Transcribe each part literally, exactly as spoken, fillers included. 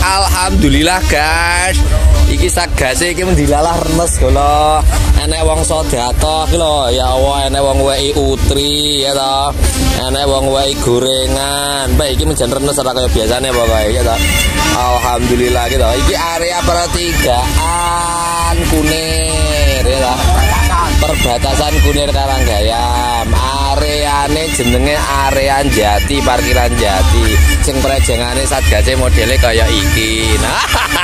alhamdulillah guys. Iki sagase iki mendilalah renes lho. Enek wong sedekah iki lho, ya Allah, enek wong wei utri ya toh. Enek wong wei gorengan. Mbak iki menjen renes ora kaya biasane pokoke ya toh. Alhamdulillah gitu. Iki area pertigaan Kunir ya toh. Perbatasan Kunir Karanggayam. Areane jenenge area Jati, parkiran Jati. Sing prejengane satgase modele kaya iki. Nah.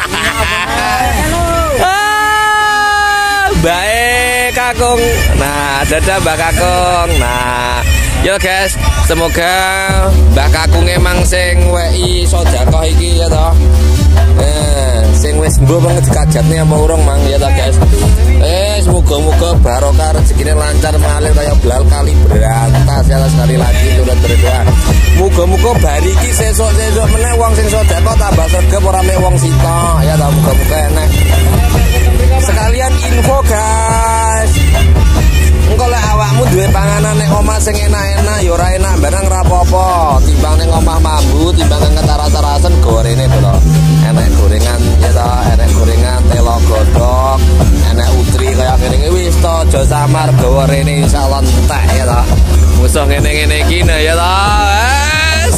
Baik Kakung. Nah, dadah Mbak Kakung. Nah, yo guys, semoga Mbak Kakung emang sing wei sedekah iki ya toh. Eh, sing wis mbuh banget dikajatne apa urung mang ya toh guys. Eh, semoga-moga barokah rezekine lancar mengalir kaya belal kali berantas ya sekali lagi turut berdoa. Muga-muga bari iki sesuk-sesuk meneh wong sing sedekah tambah sregep ora mek wong sita ya toh, muga-muga enak. Sekalian info guys, engko lek awakmu duwe panganan nek omah sing enak-enak ya ora enak barang rapopo, timbang ning omah mambu, timbang ngetara-tarasen gorene lho. Enek gorengan ya ta, enek gorengan telo godhog, enek utri kaya ngene wis to aja samar gawa rene insyaallah entek ya ta. Musuh ngene-ngene iki ya ta. Wes.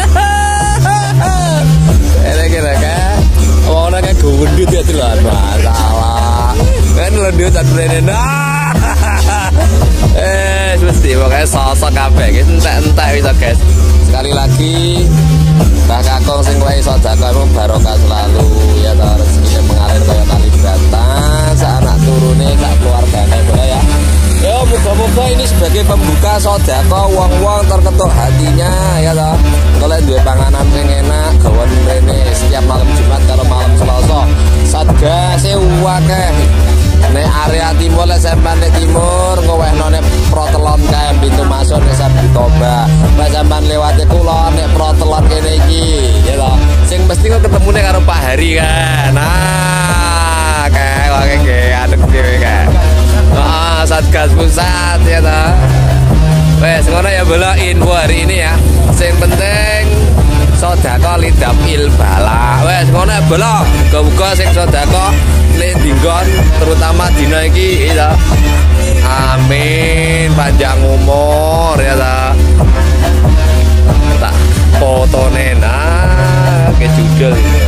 Enek kira kan. Wong nek gondut ya lho masalah. Kan lendut atrene nah. Eh, mesti pokoknya sosok kabeh iki entek-entek wis guys. Sekali lagi Mbak Kakung sing wae sedekahmu barokah selalu ya ta, rezekine mengalir kaya kali berantas, anak turune sak keluargane boleh ya. Yo muga-muga ini sebagai pembuka sedekah wong-wong terketuk hatinya ya ta. Kalau duwe panganan sing enak gawen rene setiap malam Jumat karo malam Selasa. Satgase akeh. Nek area timur lek sampean nek timur ngowehno nek Protelon kae pintu masuk nek Sabtu Toba. Nek sampean lewate kulon nek Protelon kene iki ya lho. Sing mesti kok ketemune karo Pak Hari kan. Nah, kae wae ge adek dhewe kae. Heeh, Satgas Pusat ya ta. Wes ngono ya bolo info hari ini ya. Sing penting sedekah lidam il bala. Wes ngono ya bolo. Muga-muga sing sedekah nek dinggon terutama dina iki ya. Amin, panjang umur ya ta. Tak fotone nah ke judul ini.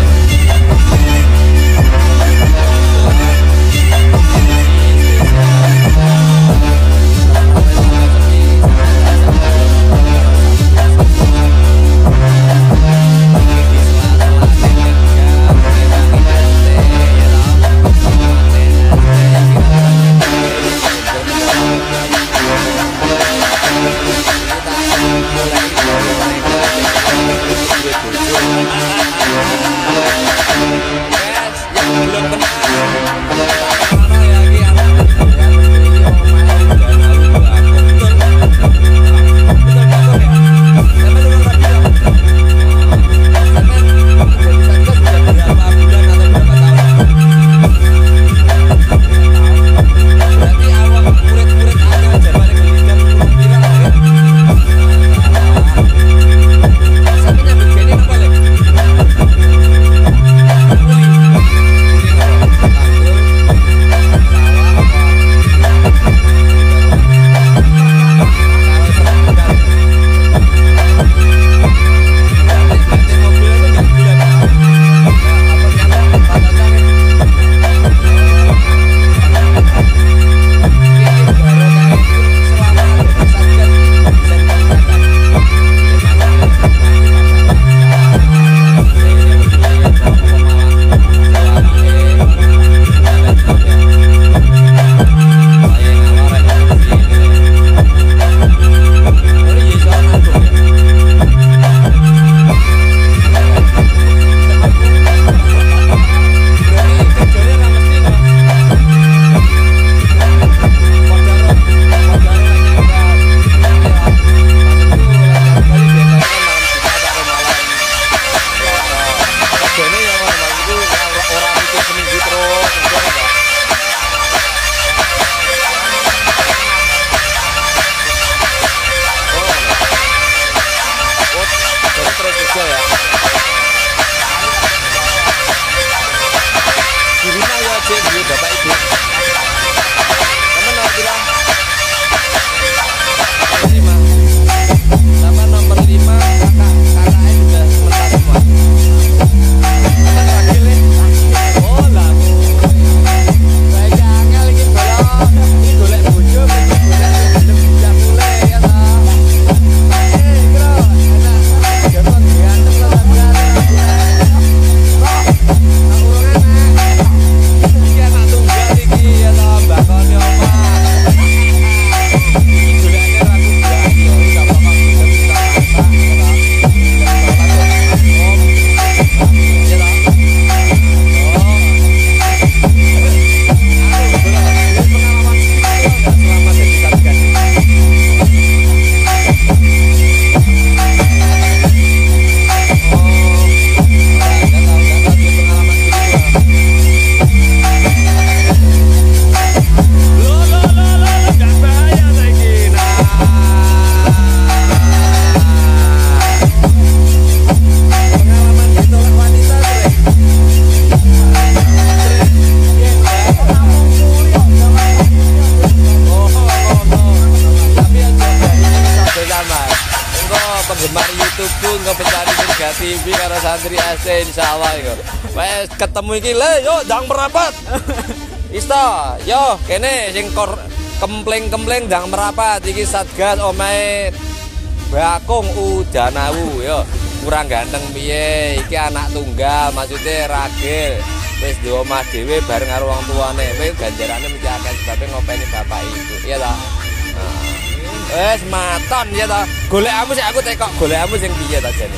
Mas insyaallah iku. Wes ketemu iki le yo ndang merapat. Isto, yo kene sing kor kempleng-kempleng ndang merapat iki Satgas omahe Bakung Udanawu yo. Kurang ganteng piye? Iki anak tunggal, maksudnya ragil. Wis di omah dhewe bareng karo wong tuane. Kowe ganjarane mesti akeh sebabe ngopeni bapak ibu. Iya ta? Wes maton ya ta. Golekmu sik aku tekok golekmu sing piye ta jane.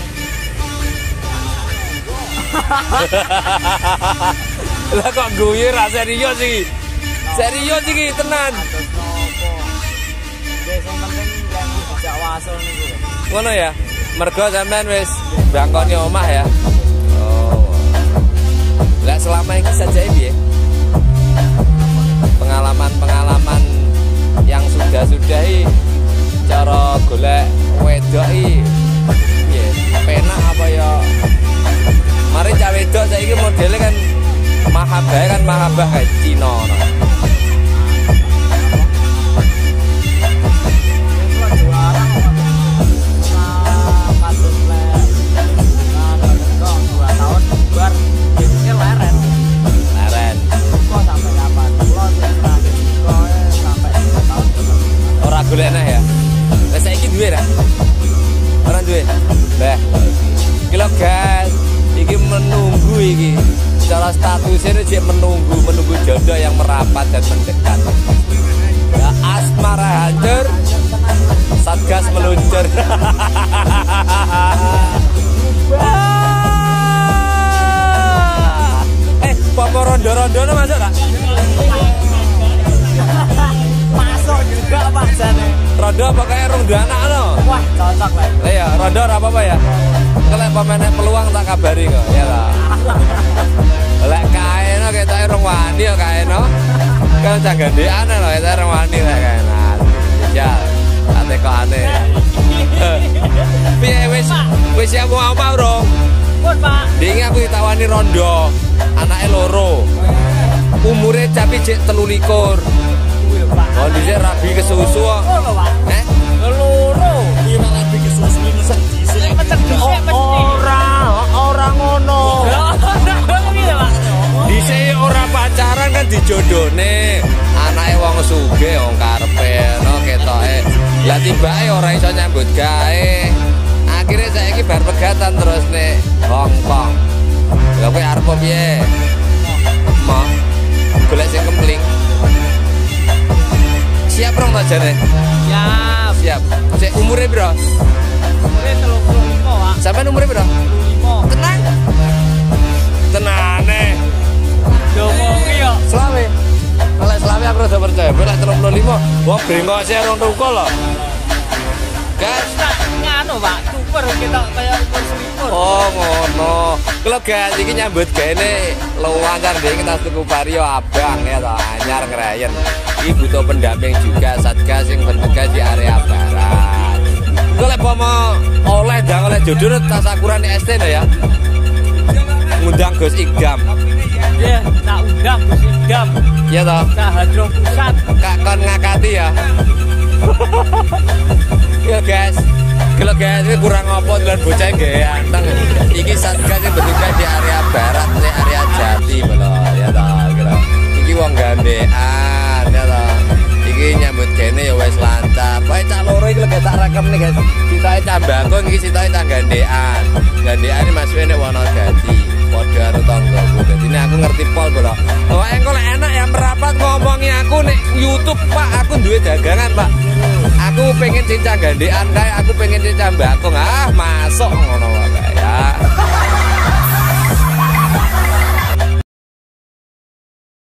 Lah kok guyu ra serius iki. Serius iki tenan. Wis sing penting yang dijak waso niku. Ngono ya. Mergo sampean wis bangkoni omah ya. Oh. Lah selama ini saja piye? Pengalaman-pengalaman yang sudah-sudah iki cara golek wedok iki piye? Penak apa ya? Mari cah wedok saiki modele kan mahabah kan mahabah kayak Cina no. Ora golekna ya. Lah saiki duwe ra? Ora duwe. Lah. Iki lho guys, iki menunggu iki. Secara statusnya dia menunggu, menunggu jodoh yang merapat dan mendekat. Ya asmara hancur, Satgas meluncur. Eh, Papa rondo-rondo masuk gak? Masuk juga Pak jane. Rondo apa kayak rong dua anak no? Wah, cocok lah. Lah ya, rondo ora apa-apa ya. Kalau pemainnya peluang tak kabari kok, ya lah. Lek kaeno ketoke rong wani ya kaeno. Kan janggandean lho ketoke rong wani lek kaeno. Jajal. Ate kok ane. Piye wis wis siap mau apa, Bro? Pun, Pak. Dingi aku ditawani rondo. Anake loro. Umure tapi cek telu likur. Oh, dhisik rabi kesusu kok. Loro, Pak. Eh? Loro. Iya nang rabi kesusu iki sedhi sih. Ora, ora ngono. Dhisik ora pacaran kan dijodone. Anake wong sugih wong karepe no ketoke. Lah tibake ora iso nyambut gawe. Akhire saiki bar pegatan terus nek Hongkong. Lah kowe arep piye? Mo. Golek sing kempling. Siap rong ta jane? Siap. Siap. Cek umure piro? Umure tiga puluh lima, Pak. Sampeyan umure piro? tiga puluh lima. Tenang. Tenane. Domongi yo. Selawe. Kalau selawe aku udah percaya. Gue lah tiga puluh lima. Wah brengosnya rong tukul loh. Guys. Nganu, Pak. Super kita kayak umur selipur. Oh ngono. Kalau guys ini nyambut gini lancar deh kita tuku vario abang ya toh anyar ngerayen. Ini butuh pendamping juga Satgas yang bertugas di area barat. Kalau mau oleh dan oleh jodoh tasakuran di S T ya. Ngundang Gus Igam. Ya, tak undang Gus Igam. Ya toh. Nah, Hadro Pusat. Kak kon ngakati ya. Ya guys. Kalau guys ini kurang apa dan bocah ganteng. Iki Satgas yang bertugas di area barat, di area Jati belum ya toh. Gitu. Iki wong gandean ya toh. Iki nyambut kene ya wis lancar. Pokoke cak loro iki lek tak rekam nih guys. Sitae Cambangkong iki sitae cah gandean. Gandean iki masuke nek Wonodadi. Padha karo tanggoku. Dadi ini aku ngerti pol bro. Oh engko lek enak yang merapat ngomongi aku nek YouTube Pak, aku duwe dagangan Pak. Aku pengen cincang gandean kae, aku pengen cincang Cambangkong. Ah, masuk ngono wae ya.